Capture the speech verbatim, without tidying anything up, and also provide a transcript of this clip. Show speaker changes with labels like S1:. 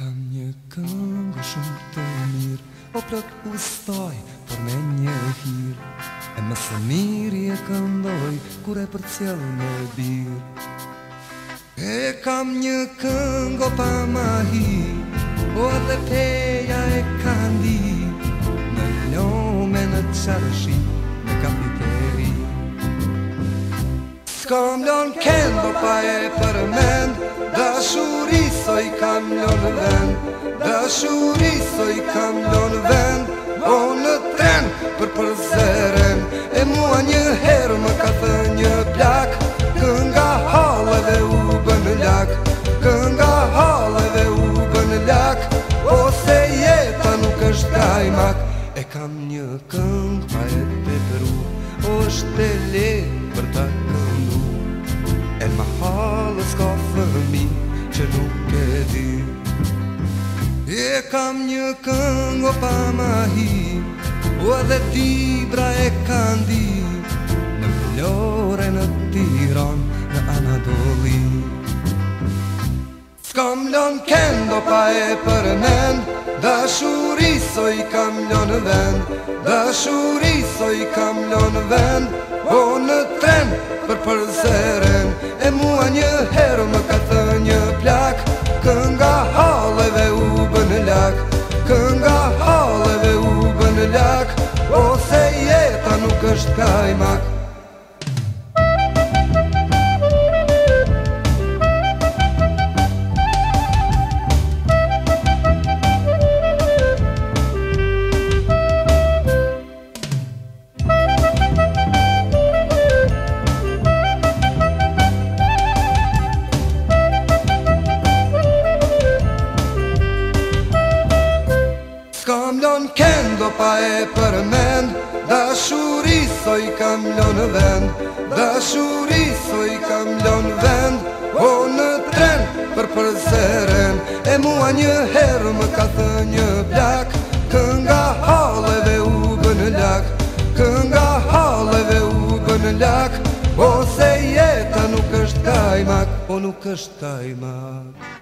S1: kam një këngë shumë të mirë, o plot ustoj, por me një hir. E më së miri e këndoj, kur e për cjell me bir. E kam një këngë o pa mahi, o dhe peja e kandi, në lome në qarëshi, në kapiteri. S'kam lon kendo pa e përmend, dashuri so i kam lon vend, dashuri so i kam lon vend, o në tren për përzeren. E mua një herë më ka thë një plak, kënga halleve u bën lak, kënga halleve u bën lak, ose jeta nuk është kajmak. E kam një këngë pa e pepëru, është e lehtë për ta këndu. E ma halës ka fëmi që nuk e di. E kam një këngë o pa mahi, o edhe tibra e kandi, në Vlore, në Tiran, në Anadoli. S'kam lon kendo pa e përmend, dashuri so i kam lon vend, dashuri so i kam lon vend, o në tren për përzeren. E mua një herë më ka thë një plak, kënga halleve u bën lak, kënga halleve u bën lak, ose jeta nuk është kajmak. S'kam lon kendo pa e përmend, dashuri so i kam lon vend, dashuri so i kam lon vend, o në tren për përzeren. E mua një herë më ka thë një plak, kënga halleve u bën lak, kënga halleve u bën lak, ose jeta nuk është kajmak, o nuk është kajmak.